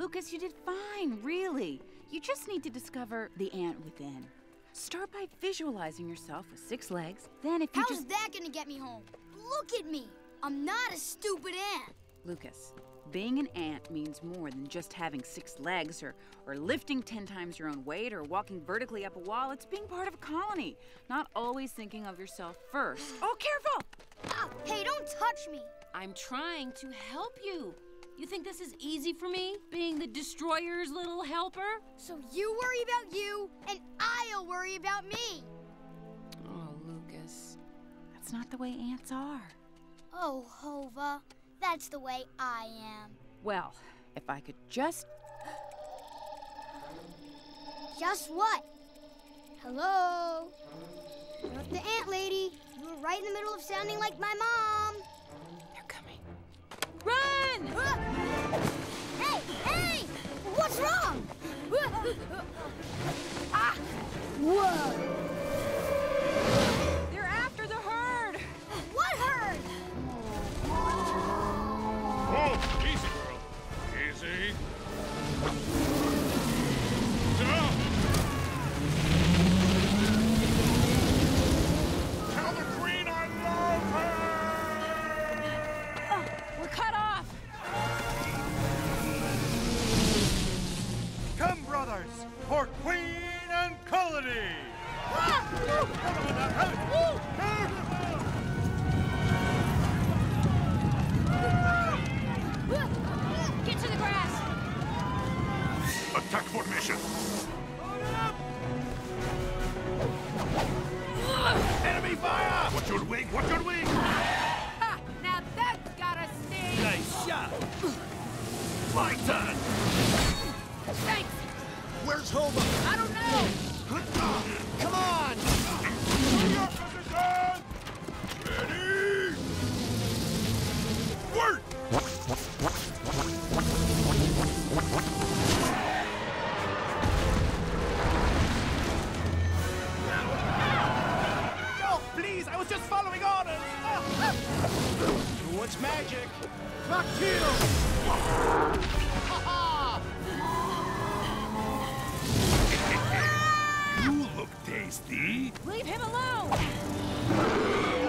Lucas, you did fine, really. You just need to discover the ant within. Start by visualizing yourself with 6 legs, then if you How's that gonna get me home? Look at me! I'm not a stupid ant! Lucas, being an ant means more than just having 6 legs or lifting 10 times your own weight or walking vertically up a wall. It's being part of a colony, not always thinking of yourself first. Oh, careful! Ah, hey, don't touch me! I'm trying to help you. You think this is easy for me, being the destroyer's little helper? So you worry about you, and I'll worry about me! Oh, Lucas. That's not the way ants are. Oh, Hova, that's the way I am. Well, if I could just... Just what? Hello? You're the ant lady. You were right in the middle of sounding like my mom. They're coming. Run! Hey, hey! What's wrong? Ah! Whoa! They're after the herd! What herd? Whoa, easy, girl. Easy. Tell the queen I love her! Oh, we're cut off! Come, brothers, for Queen and Colony! Get to the grass! Attack formation! Enemy fire! Watch your wing! Watch your wing! Ha! Now that's gotta sting! Nice shot! My turn! Thanks! Where's Hova? I don't know! Come on! Ready! Work! No, please, I was just following orders! What's magic? Cocktail! You look tasty. Leave him alone!